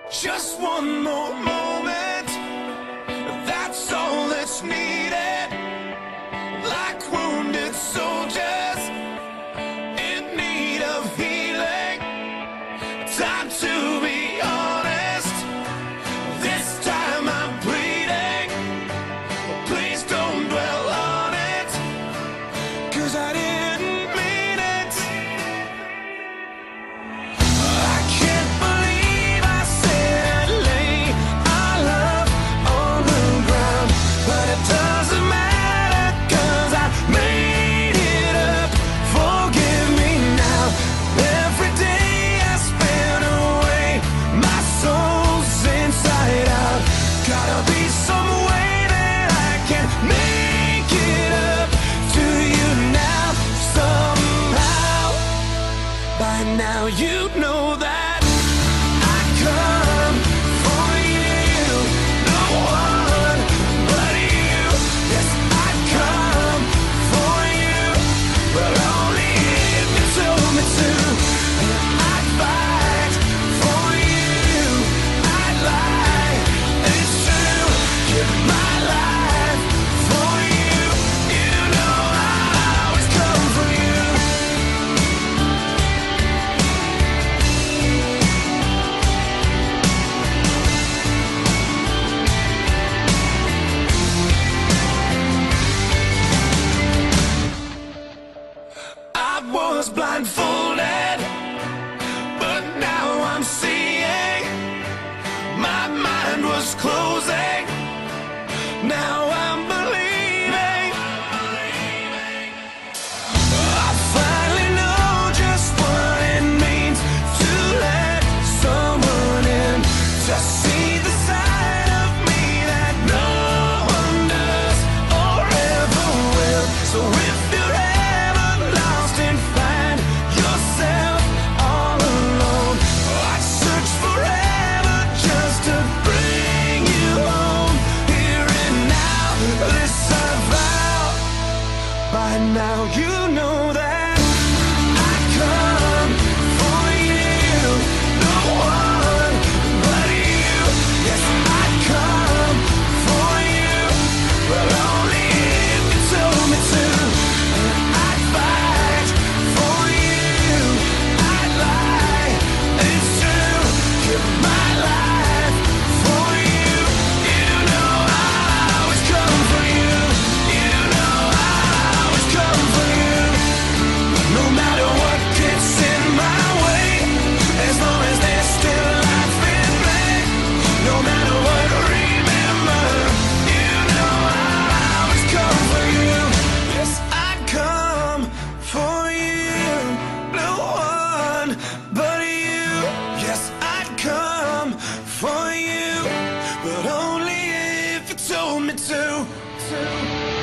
Just one more moment, that's all that's needed. Like wounded soldiers in need of healing. Time to be honest, this time I'm pleading. Please don't dwell on it, 'cause I didn't mean it. I can't believe I said I'd lay our love on the ground, but it doesn't matter, 'cause I made it up. Forgive me now. Every day I spent away, my soul's inside out. Gotta be some way that I can make it up to you now. Somehow, by now you know that I come for you. No one but you. Yes, I come for you, but only if you told me to. And I'd fight for you. I'd lie, it's true. Give my life for you. You know I always come for you. I was blindfolded, but now I'm seeing. My mind was closing, now I'm believing. I finally know just what it means to let someone in, to see the side of me that no one does or ever will. So if you're ever lost and find yourself all alone, I'd search forever just to bring you home, here and now. This I vow. By now you know that I come for you. No one but you. Yes, I come for you, but only if you told me to. And I'd fight for you. I'd lie, it's true. Give my life for you. You know I always come for you. You know I always come for you. No matter what gets in my way, as long as there's still life in me. No matter what, remember, you know I always come for you. Yes, I'd come for you. No one but you. Yes, I'd come for you, but only if you told me to.